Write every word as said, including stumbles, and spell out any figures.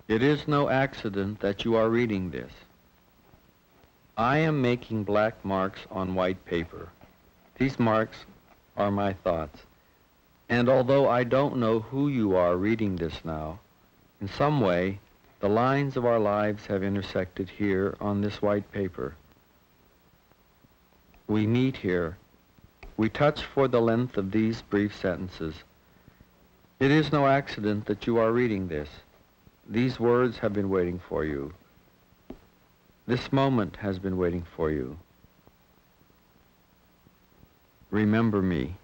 It is no accident that you are reading this. I am making black marks on white paper. These marks are my thoughts. And although I don't know who you are reading this now, in some way, the lines of our lives have intersected here on this white paper. We meet here. We touch for the length of these brief sentences. It is no accident that you are reading this. These words have been waiting for you. This moment has been waiting for you. Remember me.